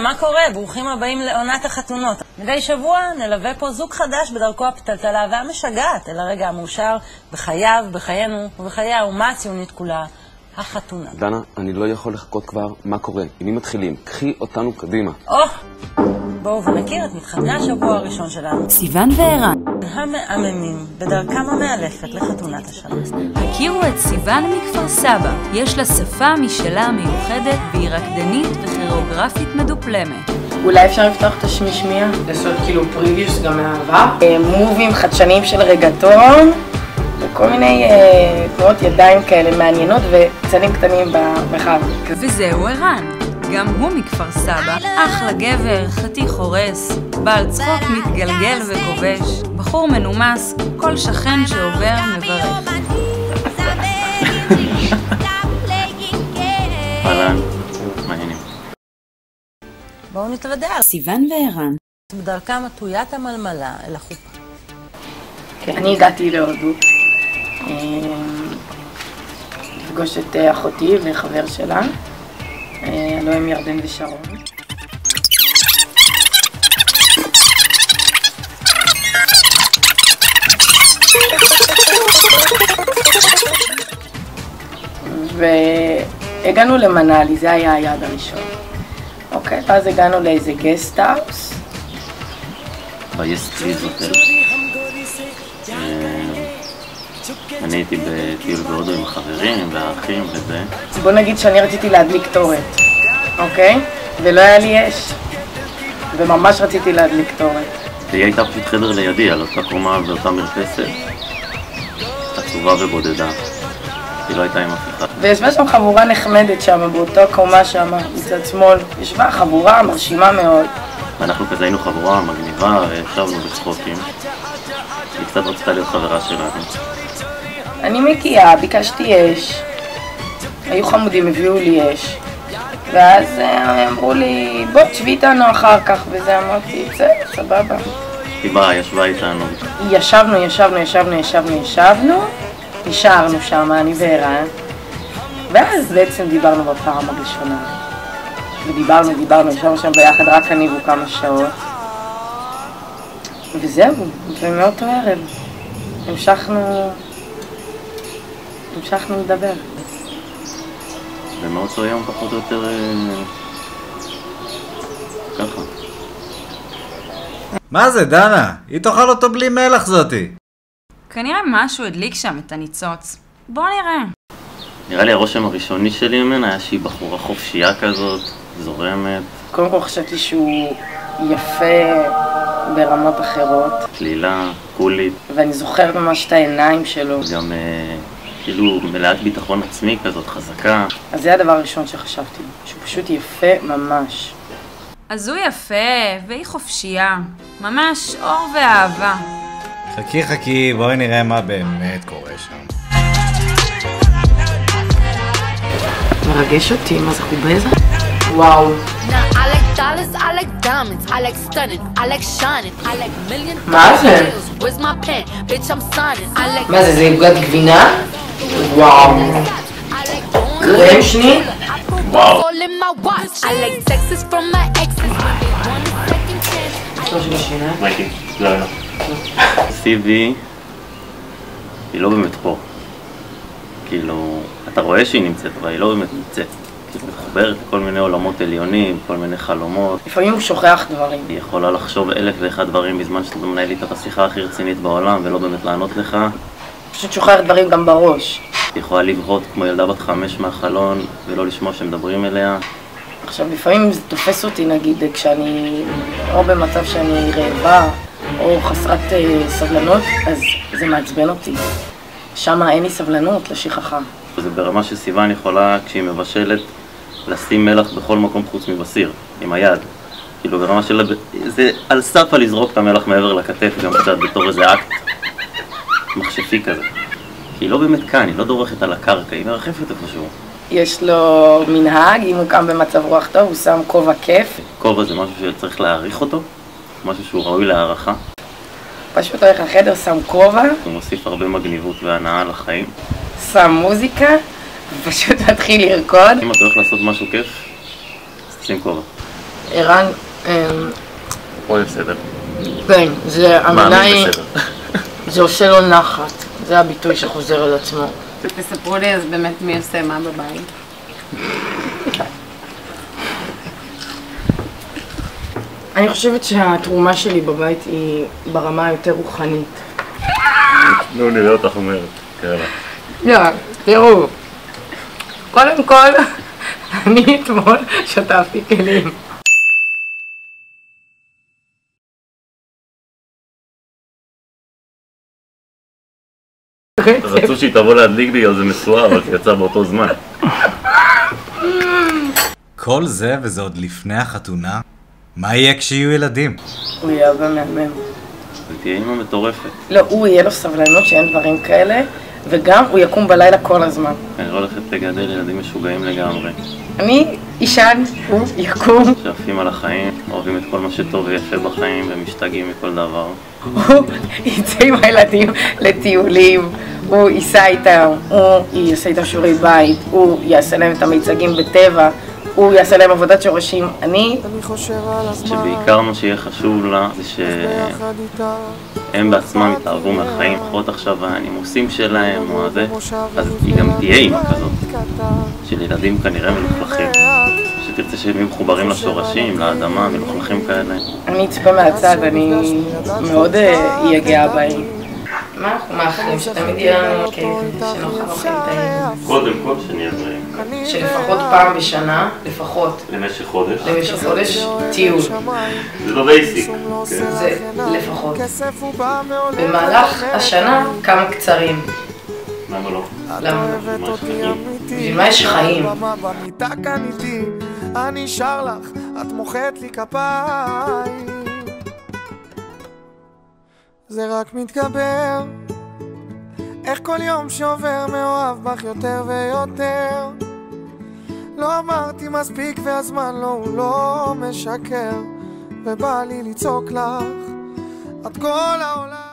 מה קורה? ברוכים הבאים לעונת החתונות. מדי שבוע נלווה פה זוג חדש בדרכו הפתלתלה והמשגעת אל הרגע המאושר בחייו, בחיינו ובחיי האומה הציונית כולה, החתונה. דנה, אני לא יכול לחכות כבר מה קורה. עם מי מתחילים? קחי אותנו קדימה. בואו ונכיר את מתחתני השבוע הראשון שלנו. סיוון וערן. המאממים בדרכם המאלפת לחתונת השנה. הכירו את סיוון מכפר סבא. יש לה שפה משלה מיוחדת והיא רקדנית וכירוגרפית מדופלמת. אולי אפשר לפתוח את השמישמיה? לעשות כאילו פריוויוס גם מהעבר. מובים חדשניים של רגטון. וכל מיני תנועות ידיים כאלה מעניינות וצלים קטנים במרחב. וזהו ערן. גם הוא מכפר סבא, אחלה גבר, חתיך הורס, בעל צחוק מתגלגל וכובש, בחור מנומס, כל שכן שעובר מברך. אהלן, מעניינים. בואו נתוודע. סיוון וערן. בדרכם עטוית המלמלה אל החופה. אני הגעתי להודו, לפגוש את אחותי וחבר שלה. לא עם ירדן ושרון. והגענו למנאלי, זה היה היעד הראשון. אוקיי, ואז הגענו לאיזה גסט האוס. ביסטריז הוטל. אני הייתי בטיול בהודו עם החברים והאחים וזה. בוא נגיד שאני רציתי להדליק תורת, אוקיי? ולא היה לי אש. וממש רציתי להדליק תורת. והיא הייתה פשוט חדר לידי, על אותה קומה ואותה מרפסת. עצובה ובודדה. היא לא הייתה עם אף אחד. וישבה שם חבורה נחמדת שם, באותה קומה שם, מצד שמאל. ישבה חבורה מרשימה מאוד. ואנחנו כזה היינו חבורה מגניבה, וישבנו בצחוקים. היא קצת רצתה להיות חברה שלנו. אני מגיעה, ביקשתי אש, היו חמודים, הביאו לי אש, ואז אמרו לי, בוא תשבי איתנו אחר כך, וזה אמרתי, סבבה. היא באה, ישבה איתנו. ישבנו, נשארנו שם, אני וערן, ואז בעצם דיברנו בפעם הראשונה. ודיברנו, ישבנו שם ביחד, רק אני וכמה שעות. וזהו, ומאותו ערב, המשכנו לדבר. ומאותו יום פחות או יותר ככה. מה זה, דנה? היא תאכל אותו בלי מלח זאתי. כנראה משהו הדליק שם את הניצוץ. בוא נראה. נראה לי הרושם הראשוני שלי ממנה היה שהיא בחורה חופשייה כזאת, זורמת. קודם כל חשבתי שהוא יפה ברמות אחרות. כלילה, קולית. ואני זוכרת ממש את העיניים שלו. גם כאילו מלאת ביטחון עצמי כזאת, חזקה. אז זה הדבר הראשון שחשבתי, שהוא פשוט יפה ממש. אז הוא יפה, והיא חופשייה. ממש אור ואהבה. חכי, בואי נראה מה באמת קורה שם. מרגש אותי, מה זה חובזה? וואו. מה זה? מה זה, זה עוגת גבינה? וואו. קרם שני? וואו. סיבי היא לא באמת פה. כאילו, אתה רואה שהיא נמצאת, אבל היא לא באמת נמצאת. היא מחוברת לכל מיני עולמות עליונים, כל מיני חלומות. לפעמים הוא שוכח דברים. היא יכולה לחשוב 1001 דברים בזמן שאתה מנהל איתה את השיחה הכי רצינית בעולם ולא באמת לענות לך. פשוט שוכח דברים גם בראש. היא יכולה לבהות כמו ילדה בת 5 מהחלון ולא לשמוע שמדברים אליה. עכשיו, לפעמים זה תופס אותי, נגיד, כשאני או במצב שאני רעבה או חסרת סבלנות, אז זה מעצבן אותי. שם אין לי סבלנות לשכחה. זה ברמה שסיוון יכולה, כשהיא מבשלת, לשים מלח בכל מקום חוץ מבסיר, עם היד. כאילו ברמה של... זה על סף לזרוק את המלח מעבר לכתף גם קצת בתור איזה אקט מחשפי כזה. כי היא לא באמת כאן, היא לא דורכת על הקרקע, היא מרחפת איפשהו. יש לו מנהג, אם הוא קם במצב רוח טוב, הוא שם כובע כיף. כובע זה משהו שצריך להעריך אותו, משהו שהוא ראוי להערכה. פשוט הולך לחדר, שם כובע. הוא מוסיף הרבה מגניבות והנאה לחיים. שם מוזיקה, ופשוט מתחיל לרקוד. אם אתה הולך לעשות משהו כיף, אז תשים כובע. ערן, אוהב סדר. כן, זה המילה היא, מאמין בסדר. זה עושה לו נחת, זה הביטוי שחוזר על עצמו. תספרו לי אז באמת מי עושה מה בבית. אני חושבת שהתרומה שלי בבית היא ברמה היותר רוחנית. נו, נראה אותך אומרת. כאלה. לא, תראו, קודם כל, אני אתמול שטפתי כלים. רצו שהיא תבוא להדליק לי על זה מסועה, אבל יצא באותו זמן. כל זה וזה עוד לפני החתונה? מה יהיה כשיהיו ילדים? הוא יהיה אבא מהמם. ותהיה אימא מטורפת. לא, הוא יהיה לו סבלנות שאין דברים כאלה, וגם הוא יקום בלילה כל הזמן. אני לא הולכת לגדל ילדים משוגעים לגמרי. אני אישן, הוא יקום. שעפים על החיים, אוהבים את כל מה שטוב ויפה בחיים ומשתגעים מכל דבר. הוא יצא עם הילדים לטיולים, הוא ייסע איתם, הוא יעשה איתם שיעורי בית, הוא יעשה להם את המיצגים בטבע, הוא יעשה להם עבודת שורשים. אני שבעיקר מה שיהיה חשוב לה זה שהם בעצמם יתאהבו מהחיים, פחות עכשיו הנימוסים שלהם או הזה, אז היא גם תהיה אימא כזאת, של ילדים כנראה מלוכלכים, שתרצה שהם יהיו מחוברים לשורשים, לאדמה, מלוכלכים כאלה. אני אצפה מהצד, אני מאוד אהיה גאה בהם. מה אנחנו מאחלים? שתמיד יהיה לנו כיף, שנאכל אוכל טעים. קודם כל שנהיה בריאים. שלפחות פעם בשנה, לפחות. למשך חודש. למשך חודש, טיול. זה לא בייסיק. זה לפחות. במהלך השנה כמה קצרים. למה לא? למה לא? בשביל מה יש חיים? אני שר לך, את מוחאת לי כפיים. זה רק מתגבר, איך כל יום שעובר מאוהב בך יותר ויותר. לא אמרתי מספיק והזמן לא, הוא לא משקר, ובא לי לצעוק לך, את כל העולם.